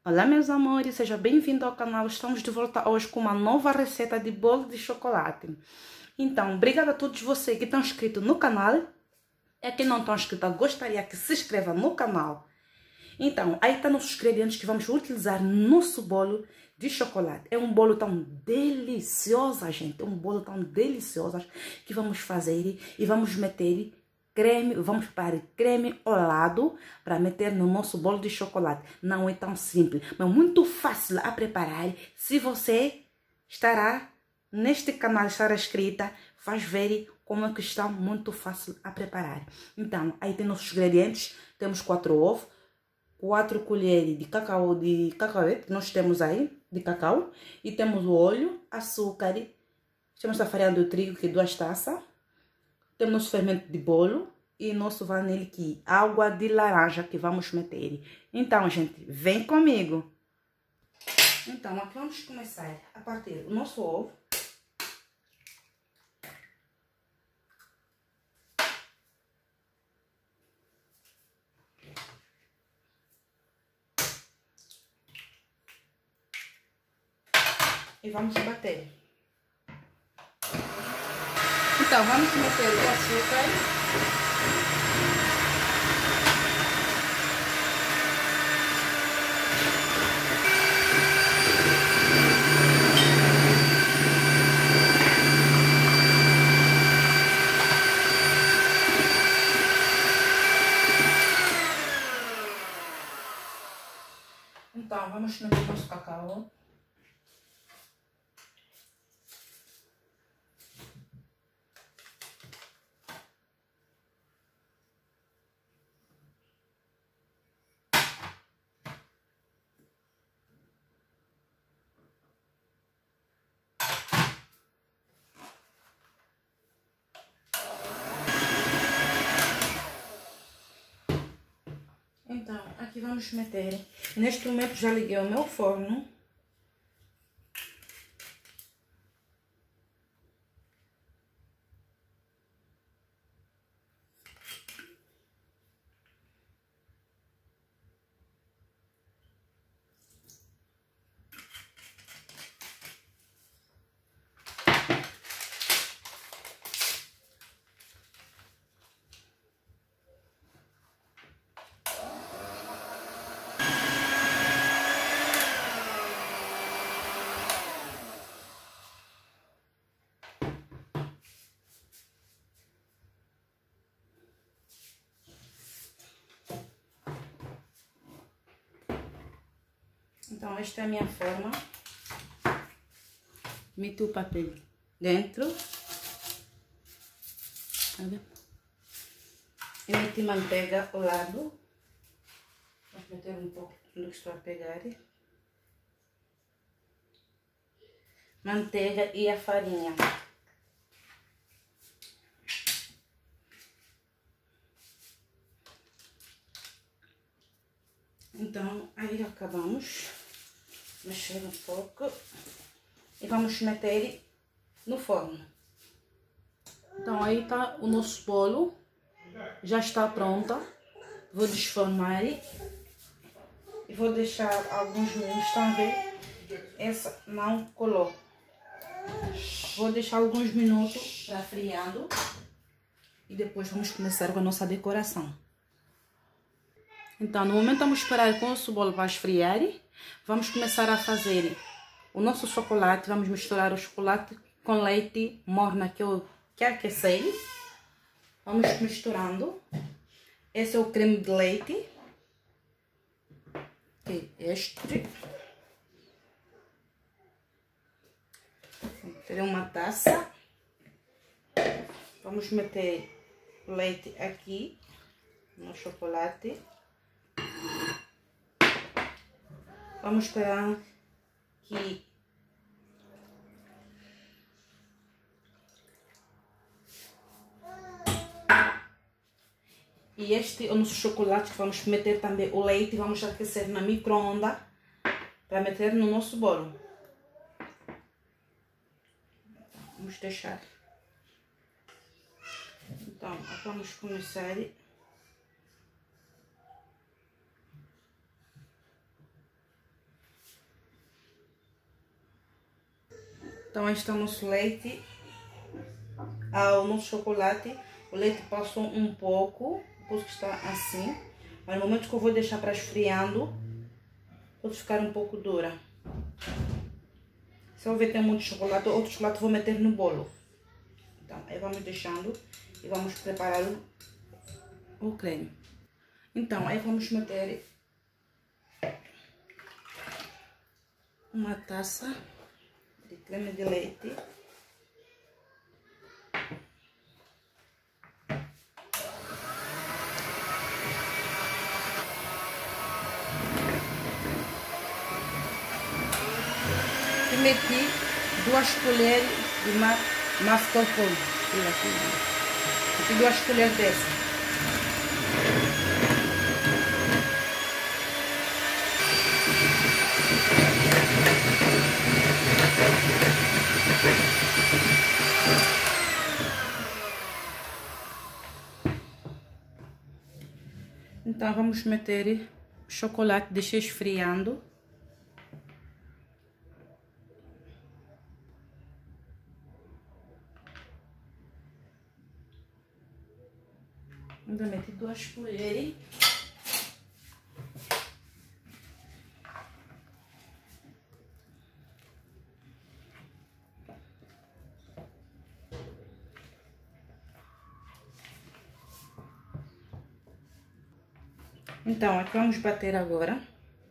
Olá meus amores, seja bem-vindo ao canal. Estamos de volta hoje com uma nova receita de bolo de chocolate. Então, obrigada a todos vocês que estão inscritos no canal. E quem não está inscrito, gostaria que se inscreva no canal. Então, aí estão nossos ingredientes que vamos utilizar no nosso bolo de chocolate. É um bolo tão delicioso, gente. É um bolo tão delicioso que vamos fazer e vamos meter creme, vamos preparar creme ao lado para meter no nosso bolo de chocolate. Não é tão simples, mas muito fácil a preparar. Se você estará neste canal, estará inscrita, faz ver como é que está muito fácil a preparar. Então, aí tem nossos ingredientes. Temos 4 ovos, 4 colheres de cacau, que nós temos aí, de cacau. E temos o óleo, açúcar, temos a farinha do trigo, que é 2 taças. Temos nosso fermento de bolo e nosso vanille, que é água de laranja que vamos meter. Então, gente, vem comigo. Então, aqui vamos começar a partir do nosso ovo. E vamos bater. Então, vamos meter o açúcar. Então, vamos meter o nosso cacau. Então, aqui vamos meter. Neste momento já liguei o meu forno. Então, esta é a minha forma. Meti o papel dentro. E meti manteiga ao lado. Vou meter um pouco do que estou a pegar. Manteiga e a farinha. Então, aí acabamos. Mexer um pouco. E vamos meter no forno. Então, aí tá o nosso bolo. Já está pronta. Vou desformar. E vou deixar alguns minutos também. Essa não colou. Vou deixar alguns minutos para friando. E depois vamos começar com a nossa decoração. Então, no momento vamos esperar que o nosso bolo vai esfriar. Vamos começar a fazer o nosso chocolate. Vamos misturar o chocolate com leite morna que eu aqueci. Vamos misturando. Esse é o creme de leite. Que é este. Vou ter uma taça. Vamos meter o leite aqui no chocolate. Vamos esperar que e este é o nosso chocolate, que vamos meter também o leite. Vamos aquecer na micro-ondas para meter no nosso bolo. Vamos deixar. Então, vamos começar. Então, este é o nosso leite. O nosso chocolate. O leite passou um pouco, por isso que está assim. Mas no momento que eu vou deixar para esfriando, pode ficar um pouco dura. Se eu ver que tem muito chocolate, outro chocolate vou meter no bolo. Então, aí vamos deixando e vamos preparar o creme. Então, aí vamos meter uma taça de creme de leite. E meti 2 colheres de mascarpone. Meti 2 colheres dessa. Então, vamos meter chocolate, deixar esfriando. Ainda meti 2 colheres. Então, aqui vamos bater agora.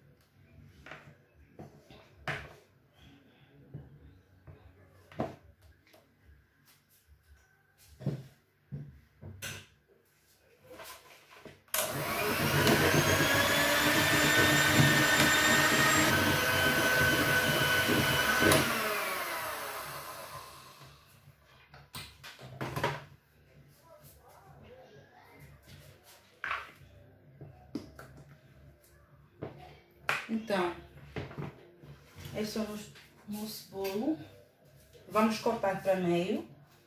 Então, esse é o nosso bolo. Vamos cortar para meio.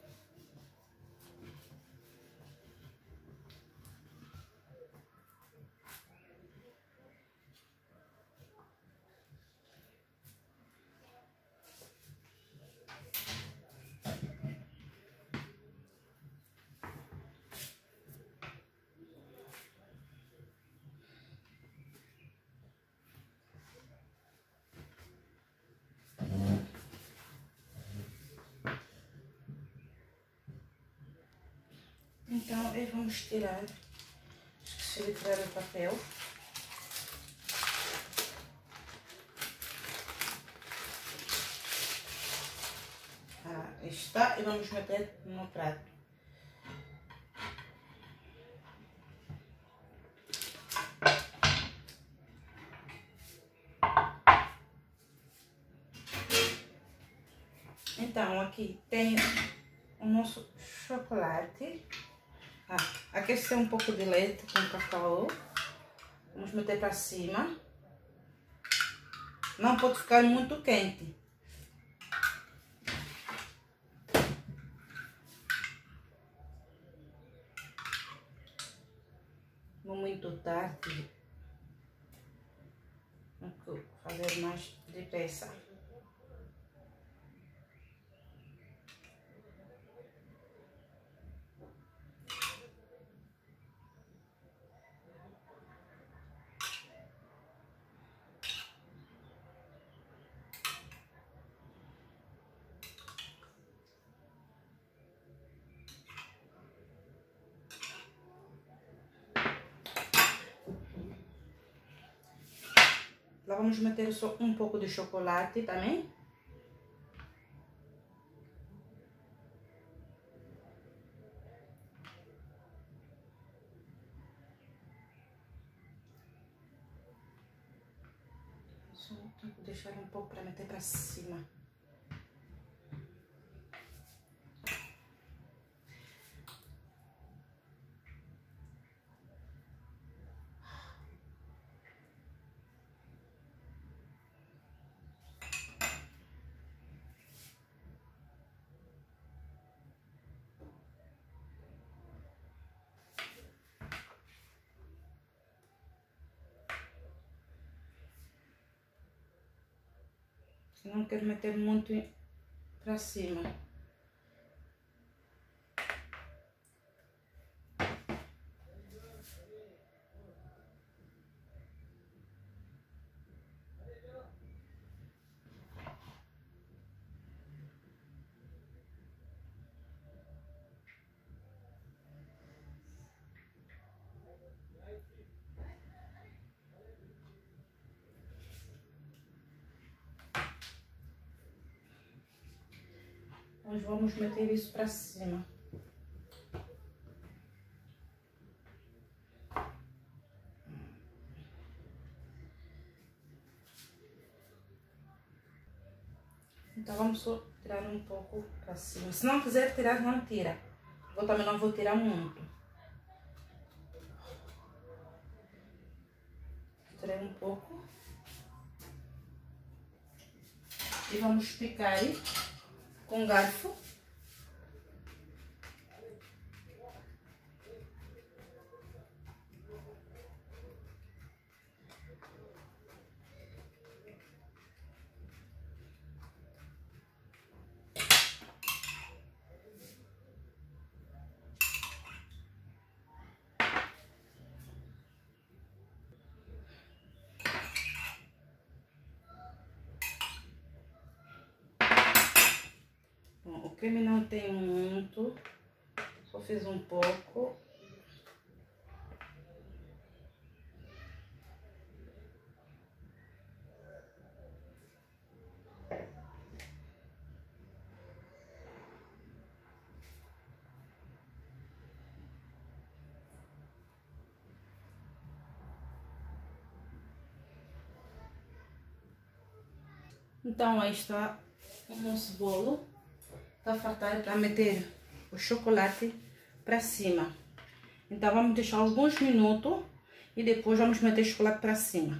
Então, aí vamos tirar. Esqueci de tirar o papel. Está, e vamos meter no prato. Então, aqui tem o nosso chocolate. Aquecer um pouco de leite com cacau. Vamos meter para cima. Não pode ficar muito quente. Não muito tarde. Vou fazer mais depressa. Lá vamos meter só um pouco de chocolate também. Só tenho que deixar um pouco para meter para cima. Não quero meter muito pra cima. Nós vamos meter isso pra cima. Então vamos só tirar um pouco pra cima. Se não quiser tirar, não tira. Eu também não vou tirar muito. Tirar um pouco. E vamos picar com garfo. Bom, o creme não tem muito, só fiz um pouco. Então aí está o nosso bolo. Tá faltando para meter o chocolate para cima. Então vamos deixar alguns minutos e depois vamos meter o chocolate para cima.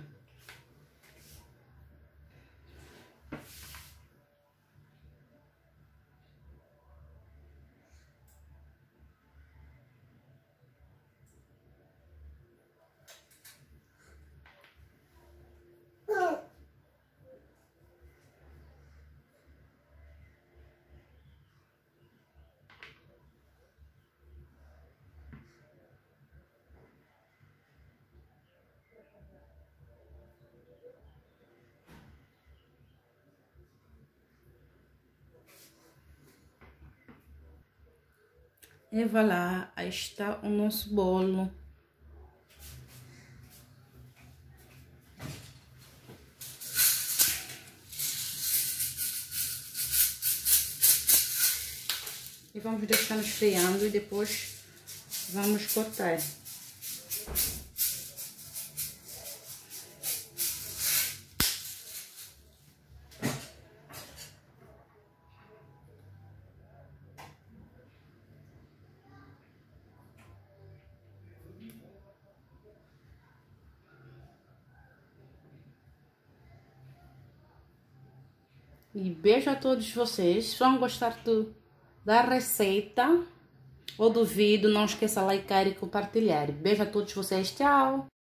E voilà, aí está o nosso bolo. E vamos deixando esfriando e depois vamos cortar. E beijo a todos vocês. Se vão gostar da receita ou do vídeo, não esqueça de likear e compartilhar. Beijo a todos vocês. Tchau!